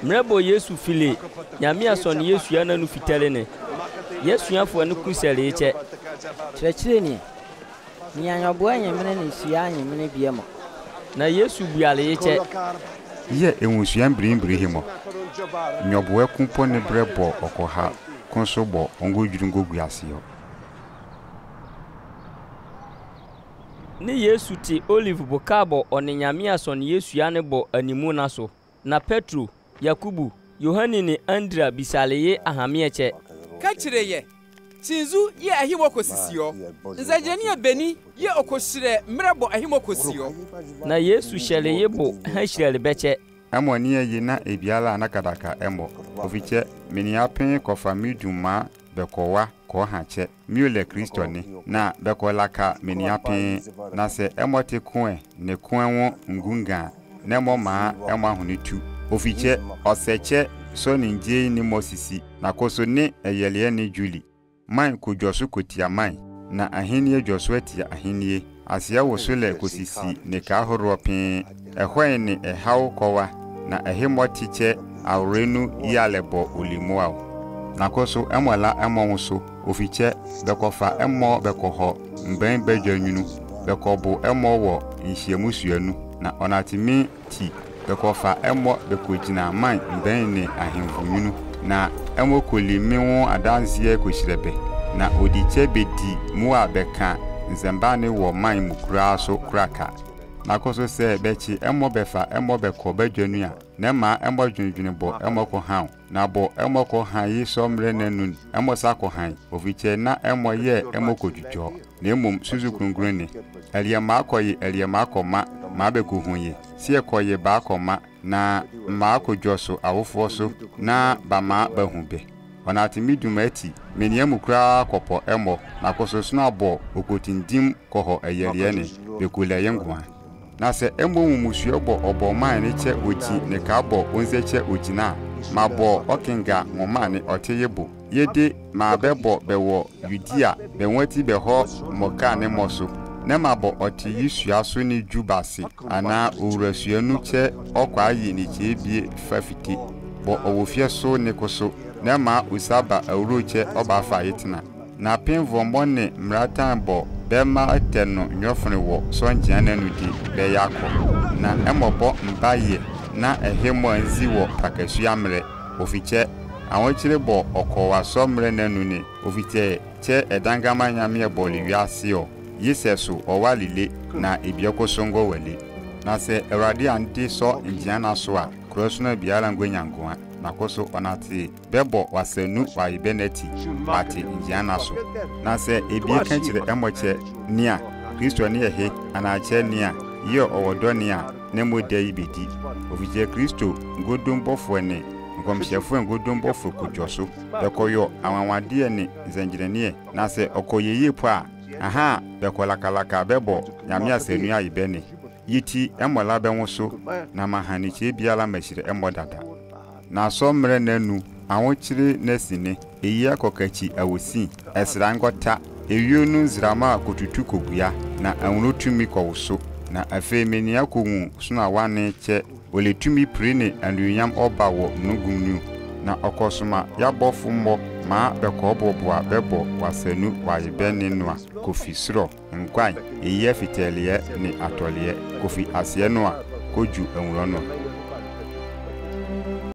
mrebo Yesu fili nyame ason Yesu ya na no fitale ne Yesu afo ne kusele che kyerɛkyerɛ ni ni anyobo anyemene ne sia anyemene biemo na Yesu buale ye che ye enwusuan brimbri himo nyobo akumpo ne brebo okoha konso bo ongodwuru ngoguase yo ni Yesu ti olive bokabo oni nyame ason Yesu ya ne bo animu na so na Petro Yakubu Yohani ne Andrea bisale ye ahame che ka kyerɛ ye Sinzu ye ahimoko sisio nzajeni abeni ye okoshire mrebo ahimoko sisio na Yesu hyele ye bo ha hyele beche amoni ye na ebiala anakadaka emo ofiche miniapen kofa miduma bekowa ko hache miule Kristo ni na bekolaka miniapen na se emote koe ne koenwo ngunga na moma emo ahunitu ofiche oseche so ninje ni Mosisi na koso ne eyele ni Juli man ko dwoso kotia man na ahenie dwoso atia ahenie asia wosole kosisi ne ka horo pin ehwan ne ehaw kowa na ehimotiche awrenu yalebo olimuaw na koso emola emonso ofiche bekofa emo bekoho mben bedwanunu bekobo emo wo nhiemusuanu na onatimi ti bekofa emo bekojina man mben ne ahemfununu na emo kolimi won adanzie koshirebe na odiche bedi muwa beka nzembane wo man mukura so kraka na koso se bechi emo befa emo beko badwanu a na ma emo dwendwene bo emo ko han na bo emo ko han yi somre nanun emo sako han ofiche na emo ye emo kodwudwo na emom suzu krungruni eliyama akoyi eliyama akoma ma beko hunye sie koye ba akoma na ma akodwoso awofo so na ba ma bahube onatimi dumati meniamu kra kopo emo na koso suna bo okotindim koho ayeriye ne bekula yengwa na se emo mumusuo bo obo man ne che oji ne ka bo onze che ojina ma bo okinga ngoma ne oteyebo yede ma bebo bewo Yudia benwati beho moka ne moso na ma bo oti yisua so ne jubase ana owrasuanu che okwa yi ne che bie fafiti bo owofie so ne koso na ma usaba awroche oba fa yitina na pinvombo ne mratan bo bema ateno nyofne wo sonjia nanu di be yakọ na emobo mbaye na ehemo anzi wo pakasua amre ofiche awon chire bo okowa somre nanu ne ofiche che edangama nyame eboli wiase o yesesu owalile na ebiekosongo wale na se erade ante so njia na so a krosuna biara ngwanyangoa na koso onati bebo wasenu wa ibeneti ati njiana so na se ebie kanchire emoche nia Kristo ni ehe anache nia ye owodo nia ne modai bedi ofije Kristo ngodombofo ne ngomhyefo ngodombofo kudwoso bekoyo awanwade ne zanjirenie na se okoyeye po a aha bekolakalaka bebo nyame asenu ya ibene yiti emola benwoso na mahaniche biala mashire emodada na somre nanu awonchire nasine eyi akokachi awosi esrangota ewionu nzrama kotutu kogua na anwrotumi kowso na afemeni akowu suna wane che oletumi prene anunyam oba wo nugumnu na okosoma yabofo mmo ma bekoboboa bebo wasanu wayebene noa kofi sro nkwan eyi afiteliye ne atoliye kofi asiye noa koju anwro no